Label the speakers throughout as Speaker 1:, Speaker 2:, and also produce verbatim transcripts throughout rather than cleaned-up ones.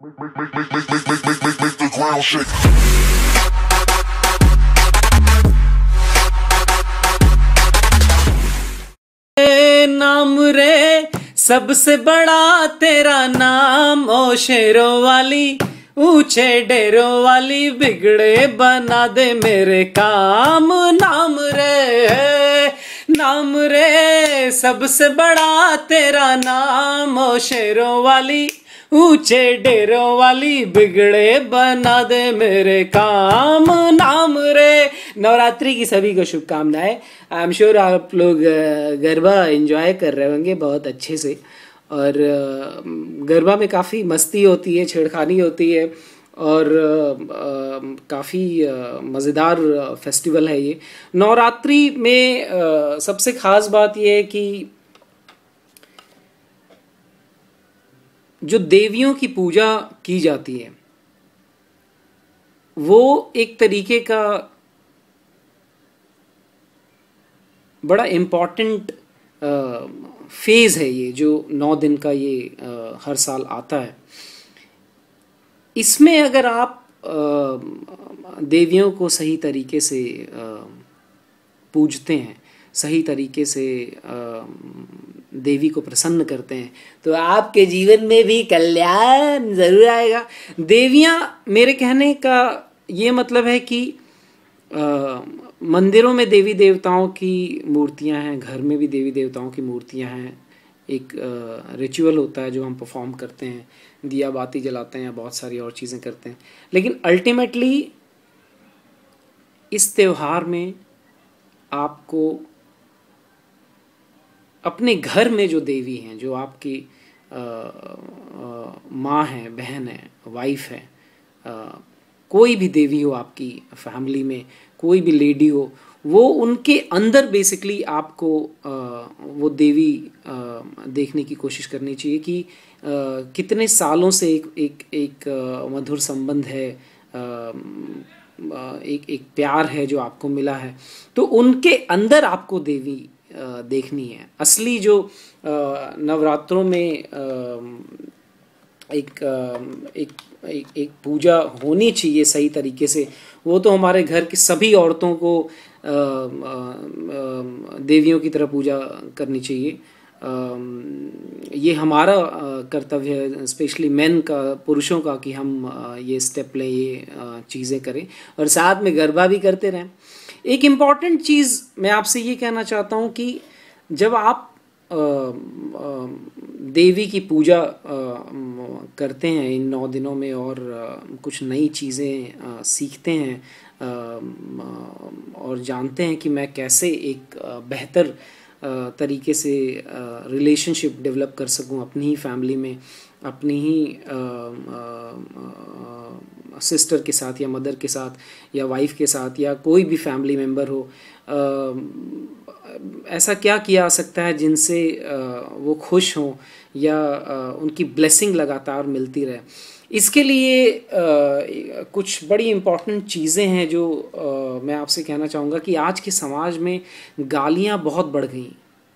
Speaker 1: नाम रे सबसे बड़ा तेरा नाम, ओ शेरों वाली ऊंचे डेरों वाली, बिगड़े बना दे मेरे काम। नाम रे नाम रे सबसे बड़ा तेरा नाम, ओ शेरों वाली ऊंचे डेरों वाली, बिगड़े बना दे मेरे काम। नाम रे। नवरात्रि की सभी को शुभकामनाएं। आई एम श्योर आप लोग गरबा एंजॉय कर रहे होंगे बहुत अच्छे से, और गरबा में काफ़ी मस्ती होती है, छेड़खानी होती है, और काफ़ी मज़ेदार फेस्टिवल है ये। नवरात्रि में सबसे ख़ास बात ये है कि जो देवियों की पूजा की जाती है वो एक तरीके का बड़ा इम्पॉर्टेंट फेज़ है ये, जो नौ दिन का ये आ, हर साल आता है। इसमें अगर आप आ, देवियों को सही तरीके से आ, पूजते हैं, सही तरीके से आ, देवी को प्रसन्न करते हैं, तो आपके जीवन में भी कल्याण ज़रूर आएगा। देवियाँ, मेरे कहने का ये मतलब है कि आ, मंदिरों में देवी देवताओं की मूर्तियां हैं, घर में भी देवी देवताओं की मूर्तियां हैं। एक रिचुअल होता है जो हम परफॉर्म करते हैं, दिया बाती जलाते हैं, बहुत सारी और चीज़ें करते हैं। लेकिन अल्टीमेटली इस त्योहार में आपको अपने घर में जो देवी हैं, जो आपकी माँ है, बहन है, वाइफ है, आ, कोई भी देवी हो आपकी फैमिली में, कोई भी लेडी हो, वो उनके अंदर बेसिकली आपको आ, वो देवी आ, देखने की कोशिश करनी चाहिए कि आ, कितने सालों से एक एक एक आ, मधुर संबंध है, आ, एक एक प्यार है जो आपको मिला है। तो उनके अंदर आपको देवी आ, देखनी है। असली जो आ, नवरात्रों में आ, एक एक एक, एक पूजा होनी चाहिए सही तरीके से, वो तो हमारे घर की सभी औरतों को आ, आ, देवियों की तरह पूजा करनी चाहिए। आ, ये हमारा कर्तव्य है, स्पेशली मेन का, पुरुषों का, कि हम आ, ये स्टेप लें, ये चीज़ें करें और साथ में गरबा भी करते रहें। एक इम्पॉर्टेंट चीज़ मैं आपसे ये कहना चाहता हूँ कि जब आप आ, आ, देवी की पूजा आ, करते हैं इन नौ दिनों में और आ, कुछ नई चीज़ें सीखते हैं आ, और जानते हैं कि मैं कैसे एक आ, बेहतर आ, तरीके से रिलेशनशिप डेवलप कर सकूं अपनी ही फैमिली में, अपनी ही सिस्टर के साथ या मदर के साथ या वाइफ के साथ या कोई भी फैमिली मेम्बर हो, आ, ऐसा क्या किया जा सकता है जिनसे वो खुश हों या उनकी ब्लेसिंग लगातार मिलती रहे। इसके लिए कुछ बड़ी इम्पॉर्टेंट चीज़ें हैं जो मैं आपसे कहना चाहूँगा कि आज के समाज में गालियाँ बहुत बढ़ गई।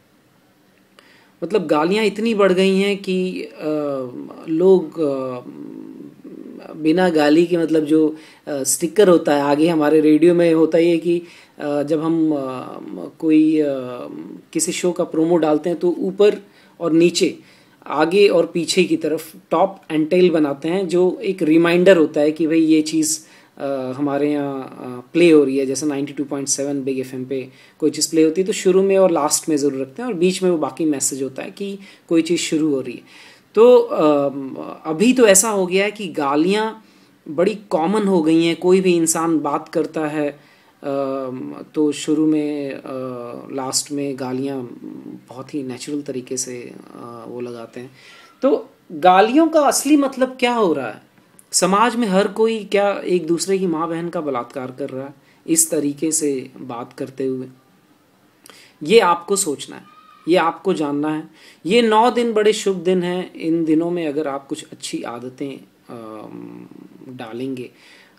Speaker 1: मतलब गालियाँ इतनी बढ़ गई हैं कि लोग बिना गाली के, मतलब जो स्टिकर होता है आगे हमारे रेडियो में होता ही है कि जब हम कोई किसी शो का प्रोमो डालते हैं तो ऊपर और नीचे, आगे और पीछे की तरफ टॉप एंड टेल बनाते हैं, जो एक रिमाइंडर होता है कि भाई ये चीज़ हमारे यहाँ प्ले हो रही है। जैसे ninety two point seven big F M पे कोई चीज़ प्ले होती है तो शुरू में और लास्ट में ज़रूर रखते हैं, और बीच में वो बाकी मैसेज होता है कि कोई चीज़ शुरू हो रही है। तो अभी तो ऐसा हो गया है कि गालियाँ बड़ी कॉमन हो गई हैं। कोई भी इंसान बात करता है तो शुरू में लास्ट में गालियाँ बहुत ही नेचुरल तरीके से वो लगाते हैं। तो गालियों का असली मतलब क्या हो रहा है? समाज में हर कोई क्या एक दूसरे की माँ बहन का बलात्कार कर रहा है इस तरीके से बात करते हुए? ये आपको सोचना है, ये आपको जानना है। ये नौ दिन बड़े शुभ दिन हैं। इन दिनों में अगर आप कुछ अच्छी आदतें डालेंगे,